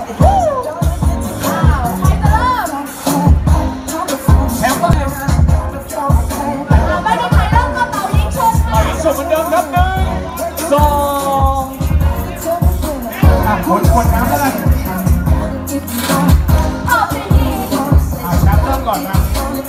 แชมป์ว่าไงฮะไม่ได้ใครเริ่มกระเป๋ายิงชุบค่ะส่งเหมือนเดิมครับ1 2คนน้ำแล้วกันแชมป์เริ่มก่อนนะ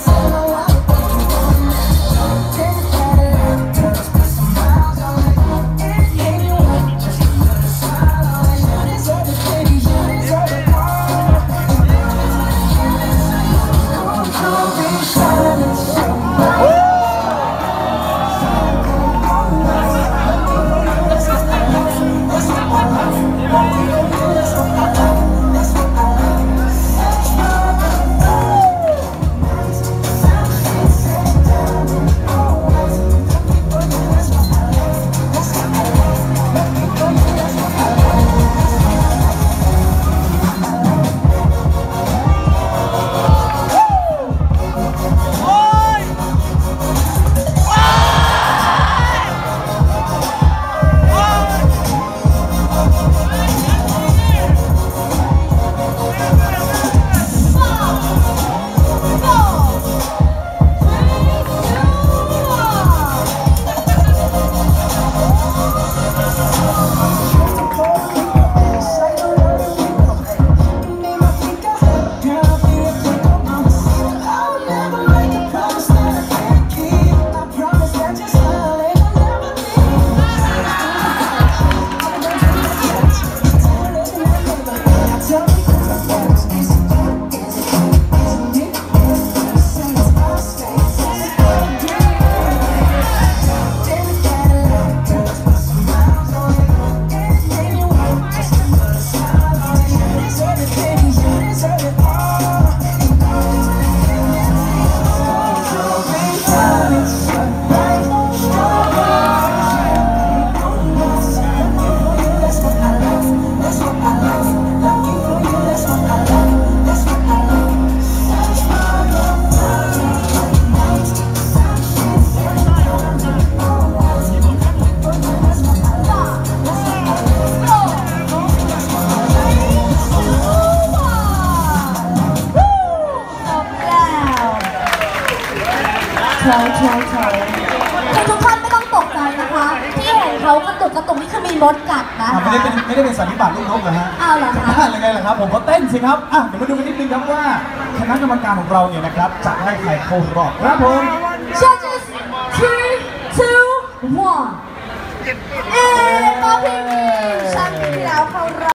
เชิญคือทุกท่านไม่ต้องตกใจนะคะที่เห็นเขากระตุกนี่คือมีมดกัดนะไม่ได้เป็นสันนิบาตลูกนกเหรอฮะอ้าวเหรอคะอะไรไงล่ะครับผมก็เต้นสิครับเดี๋ยวมาดูกันนิดนึงครับว่าคณะกรรมการของเราเนี่ยนะครับจะให้ใครเข้ารอบครับผม Judges 3, 2, 1 มาพิมพ์แชมป์ที่แล้วเข้ารอบ